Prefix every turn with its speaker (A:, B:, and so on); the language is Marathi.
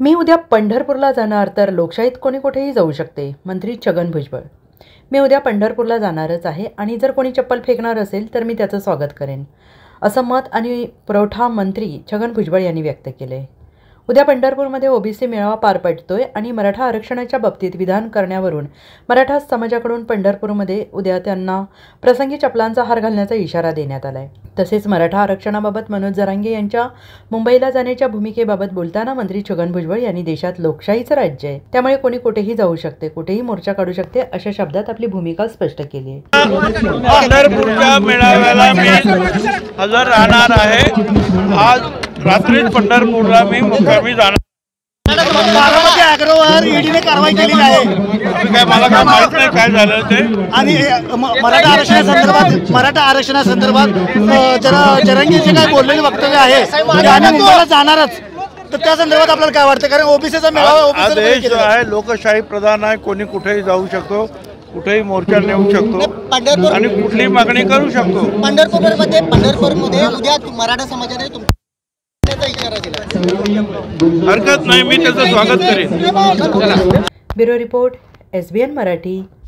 A: मी उद्या पंढरपूरला जाणार तर लोकशाहीत कोणी कुठेही जाऊ शकते, मंत्री छगन भुजबळ। मी उद्या पंढरपूरला जाणारच आहे आणि जर कोणी चप्पल फेकणार असेल तर मी त्याचं स्वागत करेन, असं मत आणि पुरवठा मंत्री छगन भुजबळ यांनी व्यक्त केले। उद्या पंढरपूरमध्ये ओबीसी मेळावा पार पडतोय आणि मराठा आरक्षणाच्या बाबतीत विधान करण्यावरून मराठा समाजाकडून पंढरपूरमध्ये उद्या त्यांना प्रसंगी चपलांचा हार घालण्याचा इशारा देण्यात आलाय। तसेच मराठा आरक्षणाबाबत मनोज जरांगे यांच्या मुंबईला जाण्याच्या भूमिकेबाबत बोलताना मंत्री छगन भुजबळ यांनी देशात लोकशाहीचं राज्य आहे, त्यामुळे कोणी कुठेही जाऊ शकते, कुठेही मोर्चा काढू शकते, अशा शब्दात आपली भूमिका स्पष्ट केली आहे।
B: पंढरपूरच्या मेळाव्याला मी हजर राहणार आहे। आज रात्री पंढरपूरला मी मुक्कामी जाणार।
C: ईडीने कारवाई केली आहे,
B: मला काय माहित नाही काय झालं ते।
C: आणि मराठा आरक्षणासंदर्भात जरांगे जे काही बोललेले वक्तव्य आहे ते आम्ही मुंबईला जाणारच, तर त्या संदर्भात आपल्याला काय वाटतं? कारण ओबीसीचा मेळावा
B: देश जो आहे लोकशाही प्रधान आहे, कोणी कुठेही जाऊ शकतो, कुठेही मोर्चा नेऊ शकतो आणि कुठली मागणी करू शकतो।
D: पंढरपूरमध्ये उद्या मराठा समाजाने इशारा दिला,
B: हरकत नाही, मी त्याचं स्वागत करेन।
A: Bureau report, SBN Marathi.